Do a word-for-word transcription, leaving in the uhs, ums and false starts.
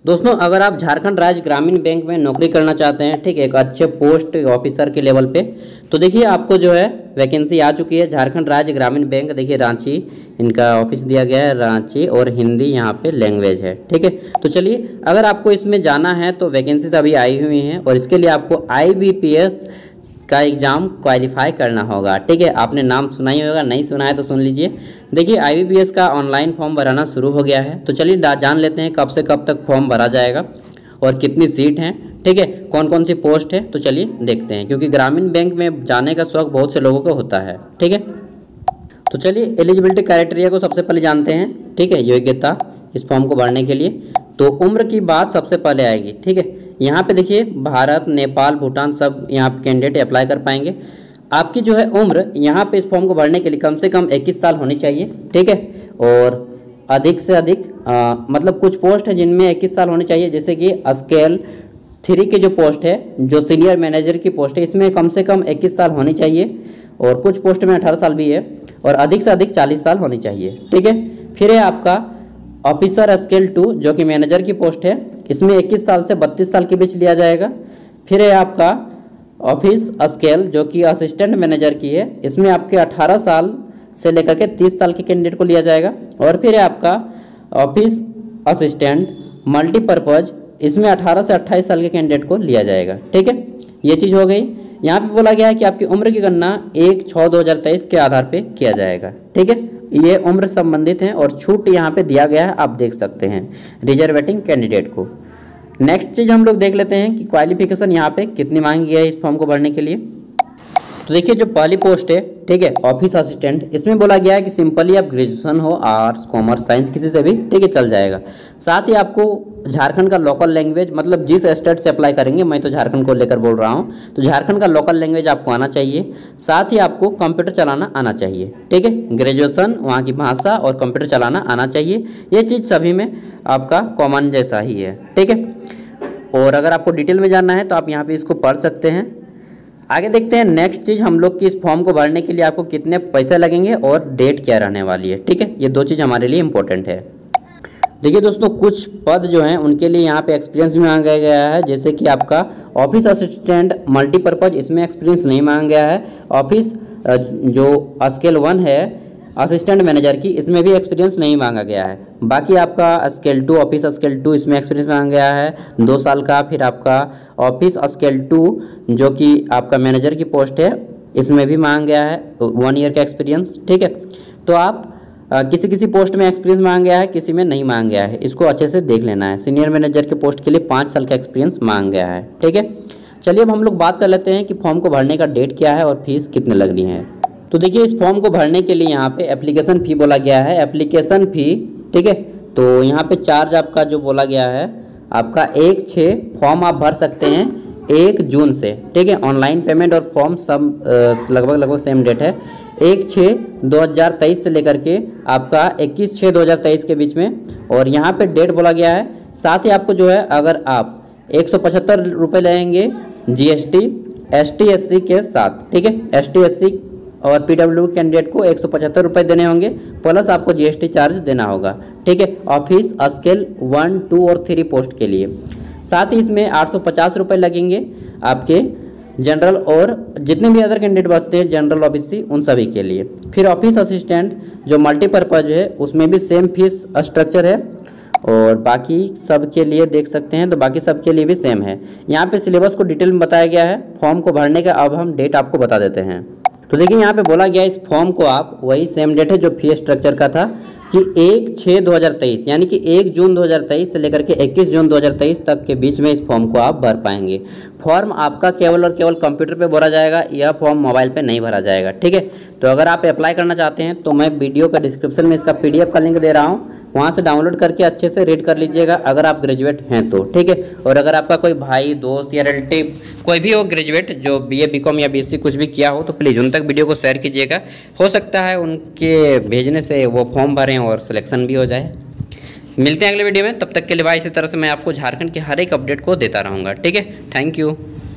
दोस्तों अगर आप झारखंड राज्य ग्रामीण बैंक में नौकरी करना चाहते हैं, ठीक है, एक अच्छे पोस्ट ऑफिसर के लेवल पे, तो देखिए आपको जो है वैकेंसी आ चुकी है। झारखंड राज्य ग्रामीण बैंक, देखिए रांची इनका ऑफिस दिया गया है, रांची, और हिंदी यहाँ पे लैंग्वेज है, ठीक है। तो चलिए अगर आपको इसमें जाना है तो वैकेंसीज अभी आई हुई हैं और इसके लिए आपको आई बी पी एस का एग्ज़ाम क्वालिफाई करना होगा, ठीक है। आपने नाम सुना ही होगा, नहीं सुना है तो सुन लीजिए। देखिए आई बी पी एस का ऑनलाइन फॉर्म भराना शुरू हो गया है, तो चलिए जान लेते हैं कब से कब तक फॉर्म भरा जाएगा और कितनी सीट हैं, ठीक है, कौन कौन सी पोस्ट है, तो चलिए देखते हैं, क्योंकि ग्रामीण बैंक में जाने का शौक बहुत से लोगों को होता है, ठीक है। तो चलिए एलिजिबिलिटी क्राइटेरिया को सबसे पहले जानते हैं, ठीक है। योग्यता इस फॉर्म को भरने के लिए, तो उम्र की बात सबसे पहले आएगी, ठीक है। यहाँ पे देखिए भारत, नेपाल, भूटान सब यहाँ पे कैंडिडेट अप्लाई कर पाएंगे। आपकी जो है उम्र यहाँ पे इस फॉर्म को भरने के लिए कम से कम इक्कीस साल होनी चाहिए, ठीक है। और अधिक से अधिक आ, मतलब कुछ पोस्ट है जिनमें इक्कीस साल होने चाहिए, जैसे कि स्केल थ्री के जो पोस्ट है, जो सीनियर मैनेजर की पोस्ट है, इसमें कम से कम इक्कीस साल होनी चाहिए, और कुछ पोस्ट में अठारह साल भी है, और अधिक से अधिक चालीस साल होनी चाहिए, ठीक है। फिर है आपका ऑफिसर स्केल टू, जो कि मैनेजर की पोस्ट है, इसमें इक्कीस साल से बत्तीस साल के बीच लिया जाएगा। फिर है आपका ऑफिस स्केल, जो कि असिस्टेंट मैनेजर की है, इसमें आपके अठारह साल से लेकर के तीस साल के कैंडिडेट को लिया जाएगा। और फिर है आपका ऑफिस असिस्टेंट मल्टीपर्पज़, इसमें अठारह से अट्ठाईस साल के कैंडिडेट को लिया जाएगा, ठीक है। ये चीज़ हो गई। यहाँ पे बोला गया है कि आपकी उम्र की गणना एक छः दो हज़ार तेईस के आधार पे किया जाएगा, ठीक है। ये उम्र संबंधित हैं और छूट यहाँ पे दिया गया है, आप देख सकते हैं रिजर्वेटिंग कैंडिडेट को। नेक्स्ट चीज़ हम लोग देख लेते हैं कि क्वालिफिकेशन यहाँ पे कितनी मांगी है इस फॉर्म को भरने के लिए। तो देखिए जो पहली पोस्ट है, ठीक है, ऑफिस असिस्टेंट, इसमें बोला गया है कि सिंपली आप ग्रेजुएशन हो, आर्ट्स, कॉमर्स, साइंस, किसी से भी, ठीक है, चल जाएगा। साथ ही आपको झारखंड का लोकल लैंग्वेज, मतलब जिस स्टेट से अप्लाई करेंगे, मैं तो झारखंड को लेकर बोल रहा हूँ, तो झारखंड का लोकल लैंग्वेज आपको आना चाहिए। साथ ही आपको कंप्यूटर चलाना आना चाहिए, ठीक है। ग्रेजुएशन, वहाँ की भाषा और कंप्यूटर चलाना आना चाहिए। ये चीज़ सभी में आपका कॉमन जैसा ही है, ठीक है। और अगर आपको डिटेल में जानना है तो आप यहाँ पर इसको पढ़ सकते हैं। आगे देखते हैं नेक्स्ट चीज़ हम लोग की, इस फॉर्म को भरने के लिए आपको कितने पैसे लगेंगे और डेट क्या रहने वाली है, ठीक है। ये दो चीज़ हमारे लिए इंपॉर्टेंट है। देखिए दोस्तों कुछ पद जो हैं उनके लिए यहाँ पे एक्सपीरियंस भी मांगा गया है, जैसे कि आपका ऑफिस असिस्टेंट मल्टीपर्पज़, इसमें एक्सपीरियंस नहीं मांगा गया है। ऑफिस जो स्केल वन है असिस्टेंट मैनेजर की, इसमें भी एक्सपीरियंस नहीं मांगा गया है। बाकी आपका scale two, office scale two, इसमें एक्सपीरियंस मांगा गया है दो साल का। फिर आपका ऑफिस स्केल टू, जो कि आपका मैनेजर की पोस्ट है, इसमें भी मांगा गया है वन ईयर का एक्सपीरियंस, ठीक है। तो आप आ, किसी किसी पोस्ट में एक्सपीरियंस मांगा गया है, किसी में नहीं मांगा गया है, इसको अच्छे से देख लेना है। सीनियर मैनेजर के पोस्ट के लिए पाँच साल का एक्सपीरियंस मांगा गया है, ठीक है। चलिए अब हम लोग बात कर लेते हैं कि फॉर्म को भरने का डेट क्या है और फीस कितनी लगनी है। तो देखिए इस फॉर्म को भरने के लिए यहाँ पे एप्लीकेशन फ़ी बोला गया है, एप्लीकेशन फ़ी, ठीक है। तो यहाँ पे चार्ज आपका जो बोला गया है, आपका एक छः फॉर्म आप भर सकते हैं एक जून से, ठीक है। ऑनलाइन पेमेंट और फॉर्म सब लगभग लगभग सेम डेट है, एक छः दो हज़ार तेईस से लेकर के आपका इक्कीस छः दो हज़ार तेईस के बीच में, और यहाँ पे डेट बोला गया है। साथ ही आपको जो है अगर आप एक सौ पचहत्तर रुपये लेंगे G S T S T S C के साथ, ठीक है। एस टी एस सी और पी डब्ल्यू कैंडिडेट को एक सौ पचहत्तर रुपये देने होंगे, प्लस आपको जी एस टी चार्ज देना होगा, ठीक है। ऑफिस स्केल वन, टू और थ्री पोस्ट के लिए। साथ ही इसमें आठ सौ पचास रुपये लगेंगे आपके जनरल और जितने भी अदर कैंडिडेट बचते हैं, जनरल ओबीसी, उन सभी के लिए। फिर ऑफिस असिस्टेंट जो मल्टीपर्पज़ है, उसमें भी सेम फीस स्ट्रक्चर है, और बाकी सब के लिए देख सकते हैं, तो बाकी सब के लिए भी सेम है। यहाँ पे सिलेबस को डिटेल में बताया गया है फॉर्म को भरने का। अब हम डेट आपको बता देते हैं। तो देखिए यहाँ पे बोला गया इस फॉर्म को आप, वही सेम डेट है जो फी स्ट्रक्चर का था, कि एक छः दो हज़ार तेईस, यानी कि एक जून दो हज़ार तेईस से लेकर के इक्कीस जून दो हज़ार तेईस तक के बीच में इस फॉर्म को आप भर पाएंगे। फॉर्म आपका केवल और केवल कंप्यूटर पे भरा जाएगा, यह फॉर्म मोबाइल पे नहीं भरा जाएगा, ठीक है। तो अगर आप अप्लाई करना चाहते हैं तो मैं वीडियो का डिस्क्रिप्शन में इसका पीडीएफ का लिंक दे रहा हूँ, वहाँ से डाउनलोड करके अच्छे से रीड कर लीजिएगा अगर आप ग्रेजुएट हैं तो, ठीक है। और अगर आपका कोई भाई, दोस्त या रिलेटिव कोई भी हो ग्रेजुएट जो बीए, बीकॉम या बीएससी कुछ भी किया हो, तो प्लीज़ उन तक वीडियो को शेयर कीजिएगा। हो सकता है उनके भेजने से वो फॉर्म भरें और सिलेक्शन भी हो जाए। मिलते हैं अगले वीडियो में, तब तक के लिए भाई इसी तरह से मैं आपको झारखंड के हर एक अपडेट को देता रहूँगा, ठीक है। Thank you.